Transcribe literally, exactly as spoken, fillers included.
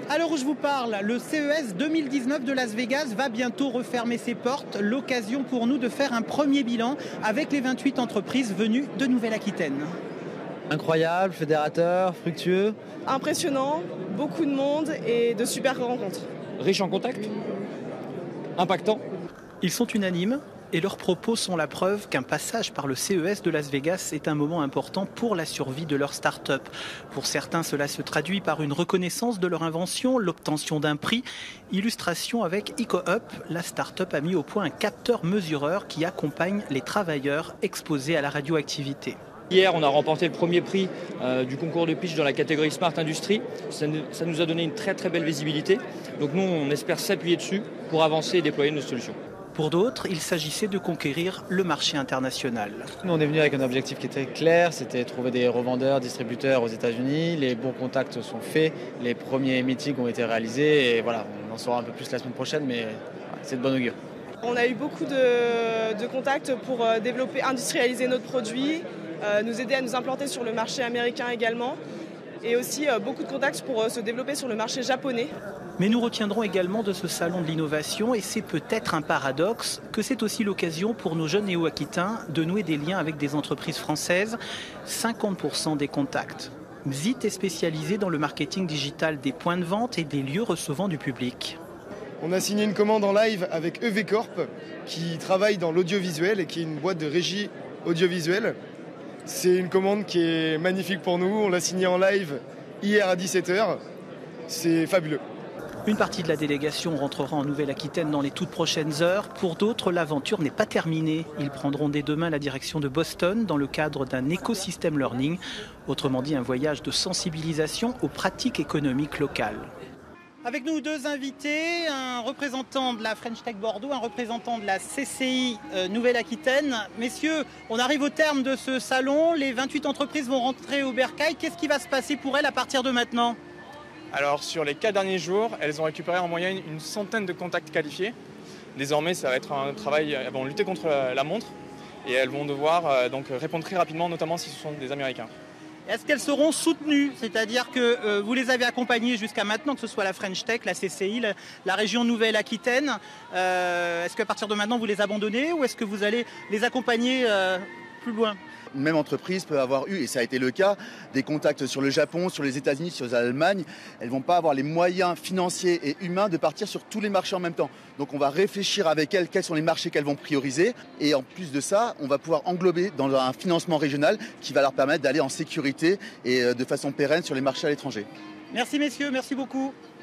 À l'heure où je vous parle, le C E S deux mille dix-neuf de Las Vegas va bientôt refermer ses portes. L'occasion pour nous de faire un premier bilan avec les vingt-huit entreprises venues de Nouvelle-Aquitaine. Incroyable, fédérateur, fructueux. Impressionnant, beaucoup de monde et de super rencontres. Riche en contacts, impactant. Ils sont unanimes et leurs propos sont la preuve qu'un passage par le C E S de Las Vegas est un moment important pour la survie de leur start-up. Pour certains, cela se traduit par une reconnaissance de leur invention, l'obtention d'un prix. Illustration avec EcoUp, la start-up a mis au point un capteur mesureur qui accompagne les travailleurs exposés à la radioactivité. Hier, on a remporté le premier prix euh, du concours de pitch dans la catégorie Smart Industry. Ça, ça nous a donné une très très belle visibilité. Donc nous, on espère s'appuyer dessus pour avancer et déployer nos solutions. Pour d'autres, il s'agissait de conquérir le marché international. Nous, on est venu avec un objectif qui était clair, c'était trouver des revendeurs, distributeurs aux États-Unis. Les bons contacts sont faits, les premiers meetings ont été réalisés et voilà, on en saura un peu plus la semaine prochaine, mais c'est de bon augure. On a eu beaucoup de, de contacts pour développer, industrialiser notre produit, euh, nous aider à nous implanter sur le marché américain également, et aussi euh, beaucoup de contacts pour euh, se développer sur le marché japonais. Mais nous retiendrons également de ce salon de l'innovation, et c'est peut-être un paradoxe, que c'est aussi l'occasion pour nos jeunes néo-aquitains de nouer des liens avec des entreprises françaises. cinquante pour cent des contacts. Mzit est spécialisé dans le marketing digital des points de vente et des lieux recevant du public. On a signé une commande en live avec E V Corp qui travaille dans l'audiovisuel et qui est une boîte de régie audiovisuelle. C'est une commande qui est magnifique pour nous. On l'a signée en live hier à dix-sept heures. C'est fabuleux. Une partie de la délégation rentrera en Nouvelle-Aquitaine dans les toutes prochaines heures. Pour d'autres, l'aventure n'est pas terminée. Ils prendront dès demain la direction de Boston dans le cadre d'un écosystème learning, autrement dit un voyage de sensibilisation aux pratiques économiques locales. Avec nous deux invités, un représentant de la French Tech Bordeaux, un représentant de la C C I euh, Nouvelle-Aquitaine. Messieurs, on arrive au terme de ce salon, les vingt-huit entreprises vont rentrer au bercail. Qu'est-ce qui va se passer pour elles à partir de maintenant ? Alors sur les quatre derniers jours, elles ont récupéré en moyenne une centaine de contacts qualifiés. Désormais, ça va être un travail, elles vont lutter contre la, la montre et elles vont devoir euh, donc répondre très rapidement, notamment si ce sont des Américains. Est-ce qu'elles seront soutenues ? C'est-à-dire que euh, vous les avez accompagnées jusqu'à maintenant, que ce soit la French Tech, la C C I, la, la région Nouvelle-Aquitaine. Euh, est-ce qu'à partir de maintenant, vous les abandonnez ou est-ce que vous allez les accompagner euh, plus loin ? Une même entreprise peut avoir eu, et ça a été le cas, des contacts sur le Japon, sur les États-Unis, sur l'Allemagne. Elles ne vont pas avoir les moyens financiers et humains de partir sur tous les marchés en même temps. Donc on va réfléchir avec elles quels sont les marchés qu'elles vont prioriser. Et en plus de ça, on va pouvoir englober dans un financement régional qui va leur permettre d'aller en sécurité et de façon pérenne sur les marchés à l'étranger. Merci messieurs, merci beaucoup.